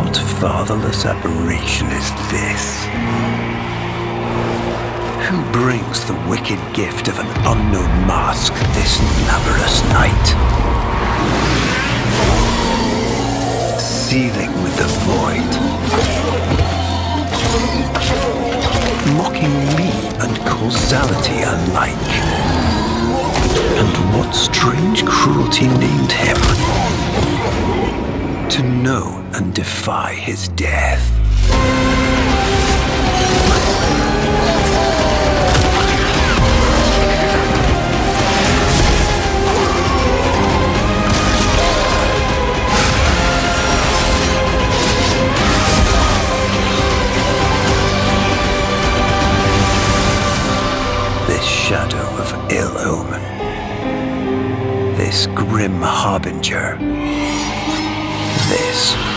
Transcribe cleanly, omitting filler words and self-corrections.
What fatherless aberration is this? Who brings the wicked gift of an unknown mask this glamorous night? Seething with the void, mocking me and causality alike. And what strange cruelty named him to know and defy his death? This shadow of ill omen, this grim harbinger, this